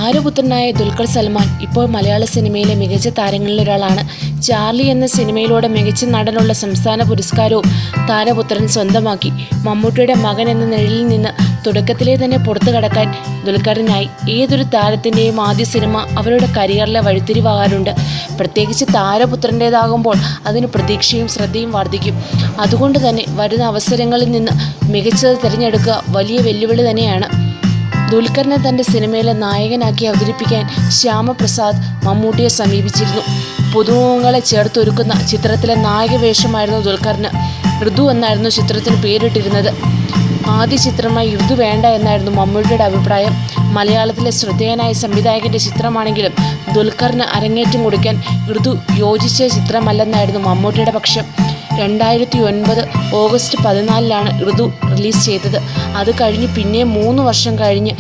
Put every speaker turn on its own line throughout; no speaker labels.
താരപുത്രനായ ദുൽഖർ സൽമാൻ ഇപ്പോൾ മലയാള സിനിമയിലെ മികച്ച താരങ്ങളിലൊരാളാണ്. ചാർലി എന്ന സിനിമയിലൂടെ മികച്ച നടനുള്ള സംസ്ഥാന പുരസ്കാരവും താരപുത്രൻ സ്വന്തമാക്കി. മമ്മൂട്ടിയുടെ മകൻ എന്ന നിഴലിൽ നിന്ന് തുടക്കത്തിലെ തന്നെ പുറത്തു കടക്കാൻ ദുൽഖറിനായി. ഏതൊരു താരത്തിൻ്റെയും ആദ്യ സിനിമ അവരുടെ കരിയറിലെ വഴിത്തിരിവാകാറുണ്ട്. പ്രത്യേകിച്ച് താരപുത്രൻ്റേതാകുമ്പോൾ അതിന് പ്രതീക്ഷയും ശ്രദ്ധയും വർദ്ധിക്കും. അതുകൊണ്ട് തന്നെ വരുന്ന അവസരങ്ങളിൽ നിന്ന് മികച്ചത് തിരഞ്ഞെടുക്കുക വലിയ വെല്ലുവിളി തന്നെയാണ്. ദുൽഖറിനെ തൻ്റെ സിനിമയിലെ നായകനാക്കി അവതരിപ്പിക്കാൻ ശ്യാമപ്രസാദ് മമ്മൂട്ടിയെ സമീപിച്ചിരുന്നു. പുതുമുഖങ്ങളെ ചേർത്തൊരുക്കുന്ന ചിത്രത്തിലെ നായക വേഷമായിരുന്നു ദുൽഖറിന്. ഋതു എന്നായിരുന്നു ചിത്രത്തിന് പേരിട്ടിരുന്നത്. ആദ്യ ചിത്രമായി ഋതു വേണ്ട എന്നായിരുന്നു മമ്മൂട്ടിയുടെ അഭിപ്രായം. മലയാളത്തിലെ ശ്രദ്ധേയനായ സംവിധായകൻ്റെ ചിത്രമാണെങ്കിലും ദുൽഖറിന് അരങ്ങേറ്റം കൊടുക്കാൻ ഋതു യോജിച്ച ചിത്രമല്ലെന്നായിരുന്നു മമ്മൂട്ടിയുടെ പക്ഷം. 2009 ഓഗസ്റ്റ് 14 ഋതു റിലീസ് ചെയ്തത്. അത് കഴിഞ്ഞ് പിന്നെ 3 വർഷം കഴിഞ്ഞ്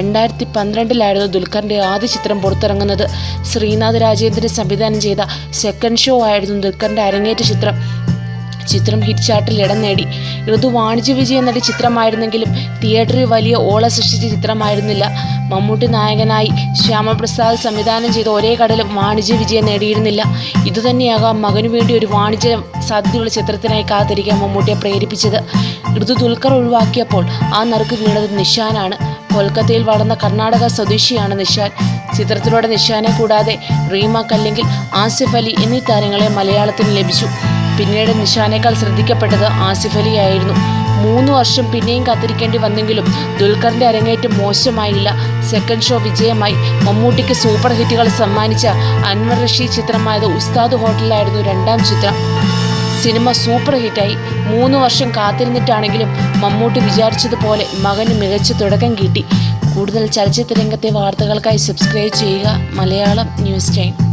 2012 ദുൽഖറിൻ്റെ ആദ്യ ചിത്രം പുറത്തിറങ്ങുന്നത്. ശ്രീനാഥ് രാജേന്ദ്രൻ സംവിധാനം ചെയ്ത സെക്കൻഡ് ഷോ ആയിരുന്നു ദുൽഖറിൻ്റെ അരങ്ങേറ്റ ചിത്രം. ചിത്രം ഹിറ്റ് ചാർട്ടിൽ ഇടം നേടി. ഋതു വാണിജ്യ വിജയം നേടിയ ചിത്രമായിരുന്നെങ്കിലും തിയേറ്ററിൽ വലിയ ഓള സൃഷ്ടിച്ച ചിത്രമായിരുന്നില്ല. മമ്മൂട്ടി നായകനായി ശ്യാമപ്രസാദ് സംവിധാനം ചെയ്ത ഒരേ കടലും വാണിജ്യ വിജയം നേടിയിരുന്നില്ല. ഇതുതന്നെയാകാം മകനു വേണ്ടി ഒരു വാണിജ്യ സാധ്യതയുള്ള ചിത്രത്തിനായി കാത്തിരിക്കാൻ മമ്മൂട്ടിയെ പ്രേരിപ്പിച്ചത്. ഋതു ദുൽഖർ ഒഴിവാക്കിയപ്പോൾ ആ നറുക്ക് വീണത് നിഷാനാണ്. കൊൽക്കത്തയിൽ വളർന്ന കർണാടക സ്വദേശിയാണ് നിഷാൻ. ചിത്രത്തിലൂടെ നിഷാനെ കൂടാതെ റീമ കല്ലെങ്കിൽ ആസിഫ് അലി എന്നീ താരങ്ങളെ മലയാളത്തിന് ലഭിച്ചു. പിന്നീട് നിഷാനേക്കാൾ ശ്രദ്ധിക്കപ്പെട്ടത് ആസിഫ് അലി ആയിരുന്നു. 3 വർഷം പിന്നെയും കാത്തിരിക്കേണ്ടി വന്നെങ്കിലും ദുൽഖറിൻ്റെ അരങ്ങേറ്റം മോശമായില്ല. സെക്കൻഡ് ഷോ വിജയമായി. മമ്മൂട്ടിക്ക് സൂപ്പർ ഹിറ്റുകൾ സമ്മാനിച്ച അൻവർ റഷീദ് ചിത്രമായത് ഉസ്താദ് ഹോട്ടലായിരുന്നു രണ്ടാം ചിത്രം. സിനിമ സൂപ്പർ ഹിറ്റായി. 3 വർഷം കാത്തിരുന്നിട്ടാണെങ്കിലും മമ്മൂട്ടി വിചാരിച്ചതുപോലെ മകന് മികച്ച തുടക്കം കിട്ടി. കൂടുതൽ ചലച്ചിത്ര രംഗത്തെ വാർത്തകൾക്കായി സബ്സ്ക്രൈബ് ചെയ്യുക മലയാളം ന്യൂസ് ടൈം.